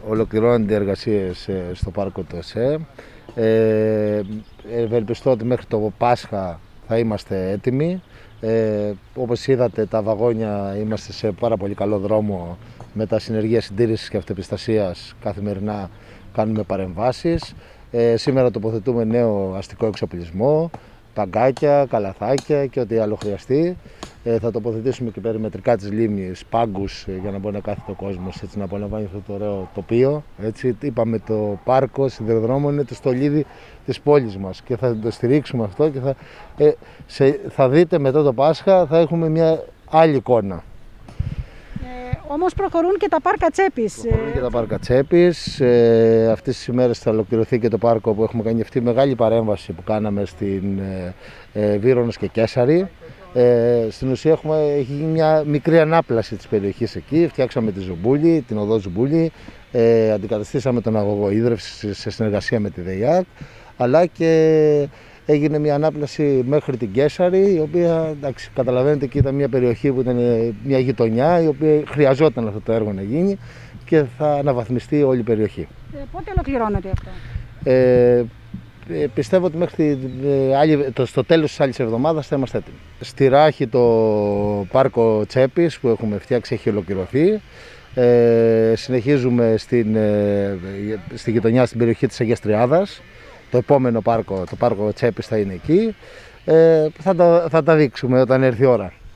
ολοκληρώνονται οι εργασίες στο πάρκο του ΕΣΕ. Ευελπιστώ ότι μέχρι το Πάσχα θα είμαστε έτοιμοι. Όπως είδατε, τα βαγόνια είμαστε σε πάρα πολύ καλό δρόμο. Με τα συνεργεία συντήρησης και αυτοεπιστασίας καθημερινά κάνουμε παρεμβάσεις. Σήμερα τοποθετούμε νέο αστικό εξοπλισμό, ταγκάκια, καλαθάκια και ό,τι άλλο χρειαστεί. Θα τοποθετήσουμε και περιμετρικά της λίμνης πάγκους για να μπορεί να κάθεται ο κόσμος, έτσι να απολαμβάνει αυτό το ωραίο τοπίο. Έτσι, είπαμε, το πάρκο σιδηροδρόμο είναι το στολίδι της πόλης μας και θα το στηρίξουμε αυτό και θα δείτε μετά το Πάσχα θα έχουμε μια άλλη εικόνα. Όμως προχωρούν και τα πάρκα Τσέπης. Προχωρούν και τα πάρκα Τσέπης. Αυτές τις ημέρες θα ολοκληρωθεί και το πάρκο που έχουμε κάνει αυτή μεγάλη παρέμβαση που κάναμε στην Βύρονος και Κέσαρη. Στην ουσία έχει γίνει μια μικρή ανάπλαση της περιοχής εκεί. Φτιάξαμε τη Ζουμπούλη, την οδό Ζουμπούλη, αντικαταστήσαμε τον αγωγό ίδρυυσης σε συνεργασία με τη ΔΕΙΑΤ, αλλά και έγινε μια ανάπλαση μέχρι την Κέσαρη, η οποία, εντάξει, καταλαβαίνετε, και ήταν μια περιοχή που ήταν μια γειτονιά, η οποία χρειαζόταν αυτό το έργο να γίνει και θα αναβαθμιστεί όλη η περιοχή. Πότε ολοκληρώνεται αυτό? Πιστεύω ότι μέχρι στο τέλος της άλλης εβδομάδας θα είμαστε έτοιμοι. Στη Ράχη το πάρκο Τσέπης που έχουμε φτιάξει έχει ολοκληρωθεί. Συνεχίζουμε στη γειτονιά, στην περιοχή της Αγίας Τριάδας. Το επόμενο πάρκο, το πάρκο Τσέπης, θα είναι εκεί. Θα τα δείξουμε όταν έρθει η ώρα.